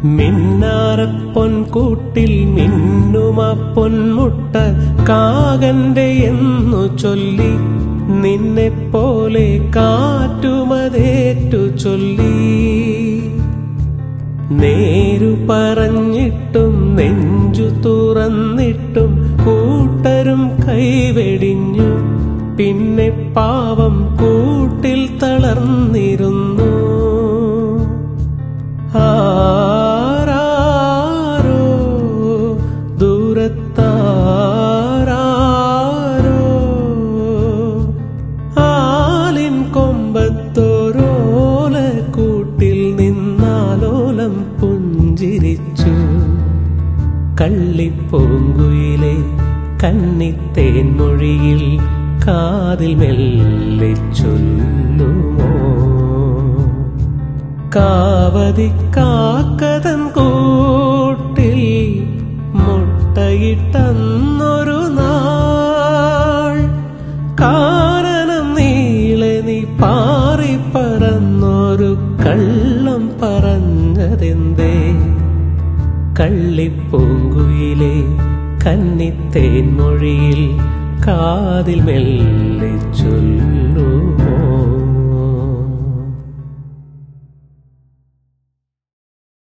മിന്നാരപ്പൊൻകൂട്ടിൽ മിന്നുമ പൊന്മുട്ട കാകന്റെ എന്നു ചൊല്ലി നിന്നെപ്പോലെ കാറ്റുമതേറ്റു ചൊല്ലി. നേരു പറഞ്ഞിട്ടും നെഞ്ചു തുറന്നിട്ടും കൂട്ടരും കൈവെടിഞ്ഞു. പിന്നെ പാവം കൂട്ടിൽ തളർന്നിരുന്നു. ആരാരോ ദൂരത്താരാരോ ആലിൻ കൊമ്പത്തോരോല കൂട്ടിൽ നിന്നാലോലം പുഞ്ചിരിച്ചു. കള്ളിപ്പൂങ്കുയിലെ കന്നിത്തേൻ മൊഴിയിൽ കാതിൽ മെല്ലെ ചൊല്ലുമോ? കാവതിക്കാക്കതൻ കൂട്ടിൽ മുട്ടയിട്ടന്നൊരു നാൾ കാനനം നീളെ നീ പാറിപ്പറന്നൊരു കള്ളം പറഞ്ഞതെന്തേ? കള്ളിപ്പൂങ്കുയിലെ കന്നിത്തേൻ മൊഴിയിൽ കാതിൽ മെല്ലെ ചൊല്ലുമോ?